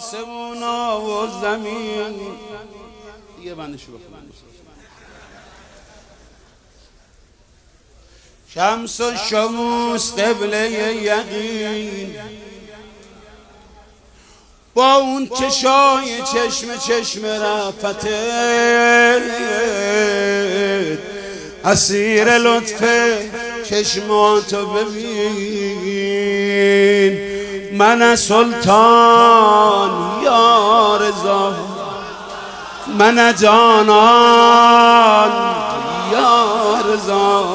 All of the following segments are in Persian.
آسمونا و زمین. دیگه بندشو بخونم. شمس و شموس قبله یقین، با اون چشای چشم رفتت، اسیر لطف چشماتو ببین. من سلطان یا رضا، من جانان یا رضا،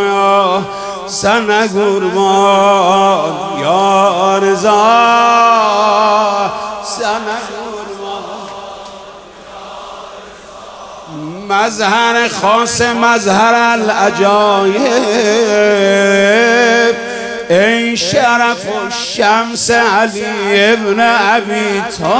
سن قربان یا رضا، سن قربان. مظهر خاص مظهر العجایب، ای شرف و شمس علی ابن ابی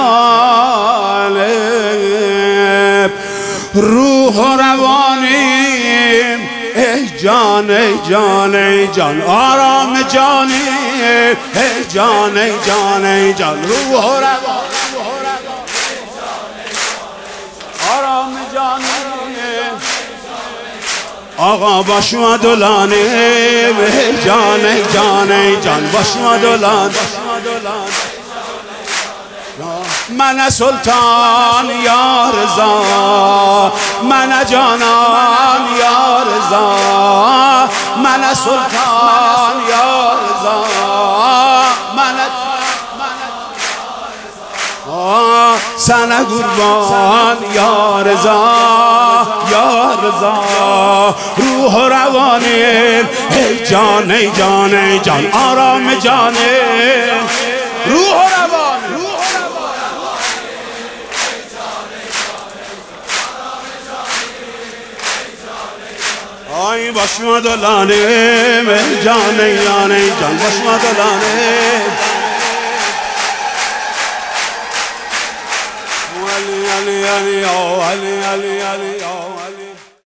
طالب. روح و روانیم ای جان ای جان ای جان، آرام جانی ای جان ای جان ای جان، روح و روان آرام جانی. آقا باشو دلانه ای جان ای جان ای جان، باشو دلانه. من سلطان یا رضا، من جانان یا رضا، من سلطان یا رضا، من سن قربان یا رضا یا رضا. روح و روانیم ای جان ای جان ای جان، آرام جانیم. روح و روان آی باشو دلانیم ای جان ای جان ای جان، باشو دلانیم. علی علی علی علی علی علی علی